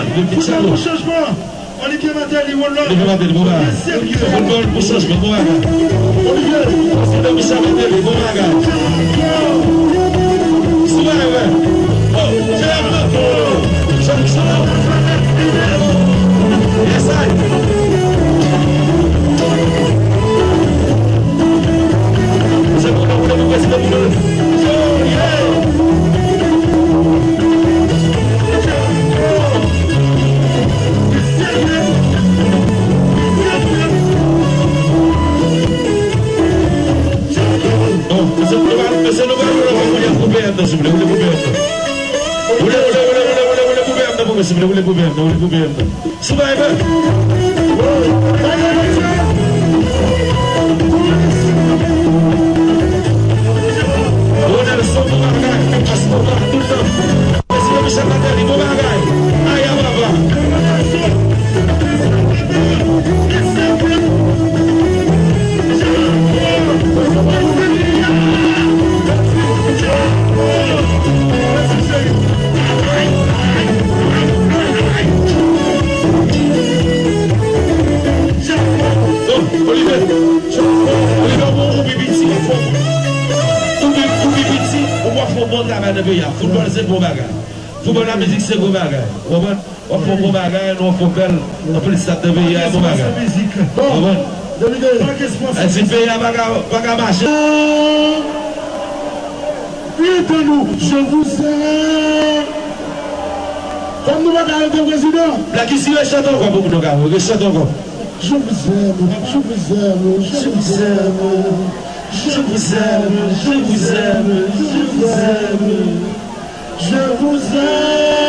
Football pour changement. Olivier Matel, Olivier Matel, bon bagage. Football pour changement, bon bagage. Olivier. C'est Michel Matel, bon bagage. C'est vrai, ouais. Oh, c'est la main. Yes, I. C'est bon, c'est bon. Football c'est bon bagage. Football la musique c'est bon bagage. On fait bon bagage, on fait belle, on peut le stade de pays bon bagage. Bon, est-ce que pays a bagage marché? Dites-nous, je vous aime. Comme nous va arrêter le président. La question est chante encore beaucoup de gars, chante encore. Je vous aime, je vous aime, je vous aime. Je vous aime, je vous aime, je vous aime, je vous aime.